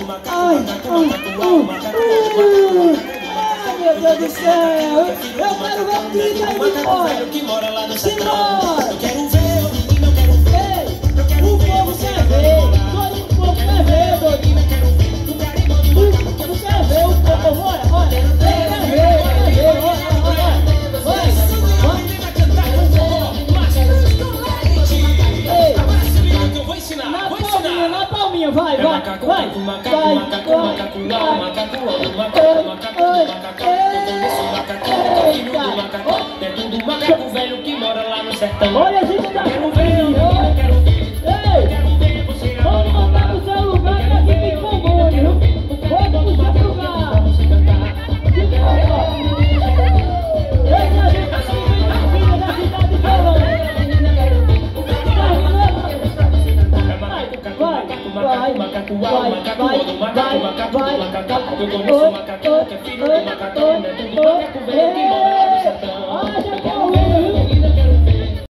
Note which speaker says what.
Speaker 1: Ai, meu Deus do céu. Eu quero ver o clipe aí de fora. Simbora. Eu quero ver, menino, eu quero ver. O povo quer ver. Todo o povo quer ver, doidinho. Tu quer ver o povo, olha. Quer ver, olha. Na palminha, vai. Olha, a gente tá quero ver, vamos voltar pro seu lugar que aqui tem comboio, viu? Vamos puxar pro lugar. Esse a gente tá subindo a filha da cidade de Colônia. Vai.